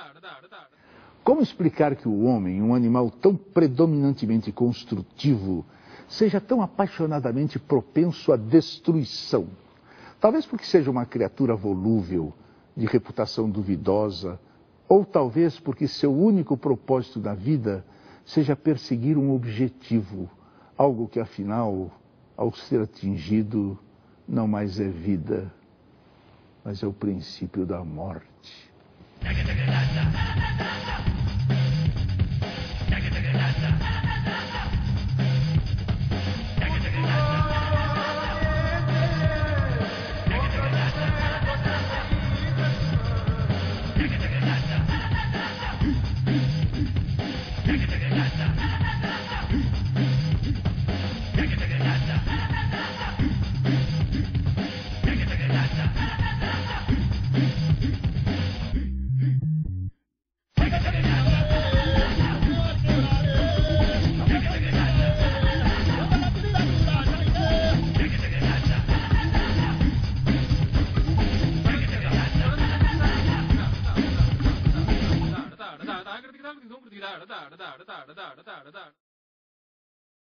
Como explicar que o homem, um animal tão predominantemente construtivo, seja tão apaixonadamente propenso à destruição? Talvez porque seja uma criatura volúvel, de reputação duvidosa, ou talvez porque seu único propósito da vida seja perseguir um objetivo, algo que afinal, ao ser atingido, não mais é vida, mas é o princípio da morte. Da